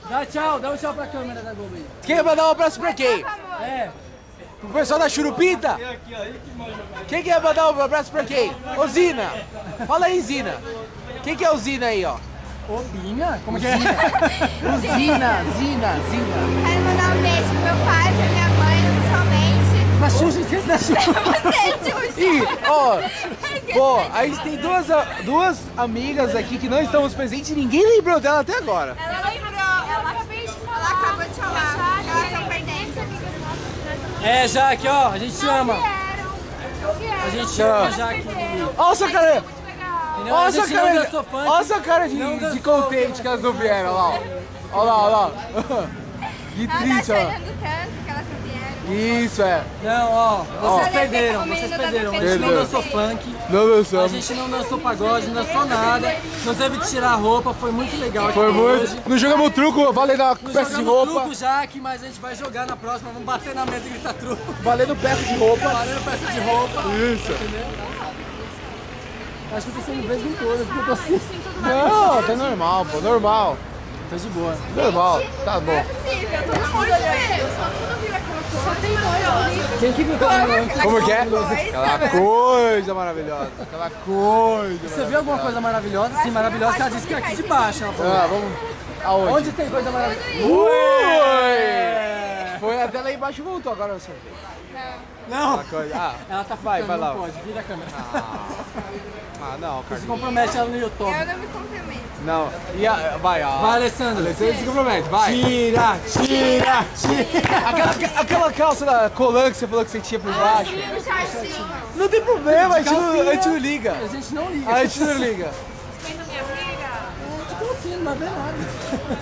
Dá tchau, dá um tchau pra câmera da Globo aí. Quem vai mandar um abraço pra quem? É. Pro pessoal da Churupita? Quem quer mandar um abraço pra quem? Ô Zina! Fala aí, Zina. Quem que é o Zina aí, ó? Ô, Bina? Como que é? Zina. Quero mandar um beijo pro meu pai, pra minha mãe, principalmente. Na Xuxa, esquece da Xuxa. Você, Xuxa. E, ó, pô, a gente tem duas amigas aqui que não estamos presentes e ninguém lembrou dela até agora. Ela lembrou, ela acabou de falar. Elas estão perdendo. É, Jaque, ó, a gente te ama. A gente te ama, Jaque. Olha essa cara, olha essa cara, dançou funk. olha essa cara Não de dançou. contente que elas não vieram, olha lá, ó. Olha lá. Que Ela tá triste, ó. chorando tanto que elas não vieram. Isso, é. Não, ó, vocês Ó. perderam, vocês perderam. A gente não Perdeu. dançou funk, Não a dançamos. gente não dançou pagode, não dançou nada. Não teve que tirar a roupa, foi muito legal aqui Foi hoje. muito. Não jogamos truco, valendo a Não peça de jogamos roupa. truco, Jaque, mas a gente vai jogar na próxima. Vamos bater na mesa e gritar truco. Valendo peça de roupa. Valendo peça de roupa. Isso. Acho que eu tô sendo vez em todas, porque eu tô assim. Não, tá normal, pô, normal. Tá de boa. Normal, tá bom. Possível, todo mundo olhando. Só tudo vira aquela Só tem dois. Quem que viu o Como que é? Aquela coisa maravilhosa. Aquela coisa. Você viu alguma coisa maravilhosa? Sim, maravilhosa, que ela disse que é aqui de baixo. Ela falou. Ah, vamos. Aonde? Onde tem coisa maravilhosa? Ui! Foi até lá embaixo e voltou agora você. Não! Ah, Ela tá vai ficando, lá. não pode. Vira a câmera. Não, Se Carlinhos. compromete ela no YouTube. Eu não me comprometo. Não. E vai, ó. Vai, Alessandro. Você se compromete, vai. Tira. Aquela calça da Colan que você falou que você tinha por baixo. Um shortinho. Não tem problema, a gente não liga. A gente não liga. A gente não liga. Vendo minha amiga? De calcinha, não vai ver nada.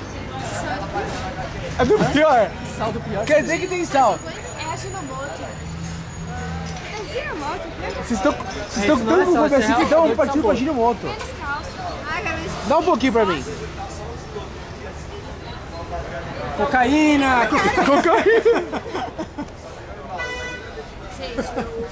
É do pior. Saldo pior. Quer dizer que tem sal. É a Ginomoto. É Ginomoto? Vocês estão Isso tão não é com sal, conversa isso é que então real, partiu sabor. pra Ginomoto. Menos calça. Ai, cara, Dá um pouquinho pra mim. Cocaína. Cocaína. gente.